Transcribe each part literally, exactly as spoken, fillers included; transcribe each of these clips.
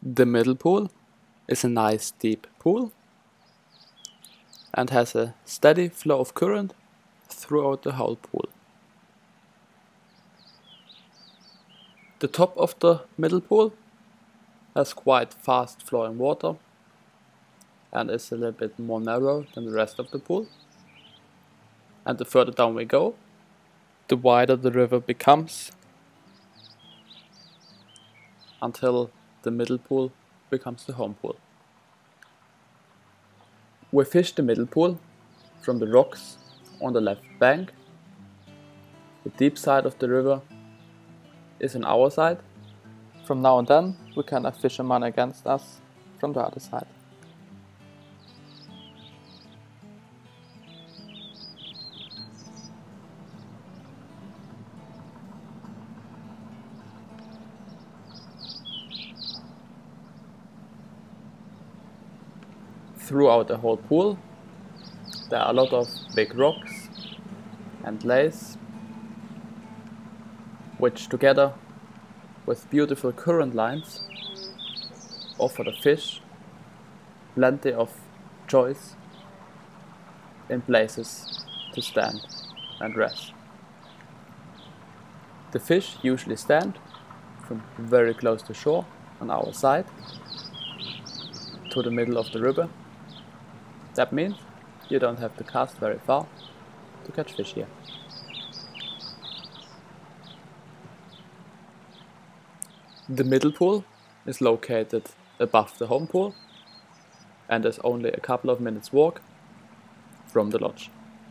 The middle pool is a nice deep pool and has a steady flow of current throughout the whole pool. The top of the middle pool has quite fast flowing water and is a little bit more narrow than the rest of the pool. And the further down we go, the wider the river becomes, until the middle pool becomes the home pool. We fish the middle pool from the rocks on the left bank. The deep side of the river is on our side. From now and then we can have fishermen against us from the other side. Throughout the whole pool there are a lot of big rocks and lays, which together with beautiful current lines offer the fish plenty of choice in places to stand and rest. The fish usually stand from very close to shore on our side to the middle of the river. That means you don't have to cast very far to catch fish here. The middle pool is located above the home pool and is only a couple of minutes walk from the lodge.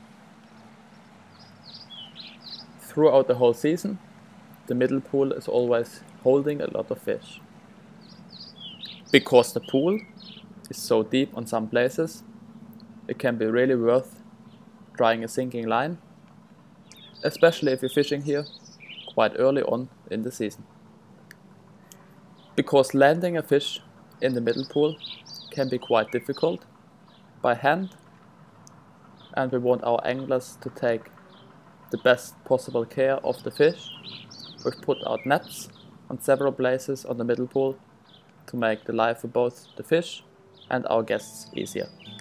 Throughout the whole season, the middle pool is always holding a lot of fish. Because the pool is so deep on some places, it can be really worth trying a sinking line, especially if you're fishing here quite early on in the season. Because landing a fish in the middle pool can be quite difficult by hand, and we want our anglers to take the best possible care of the fish. We've put out nets on several places on the middle pool to make the life for both the fish and our guests easier.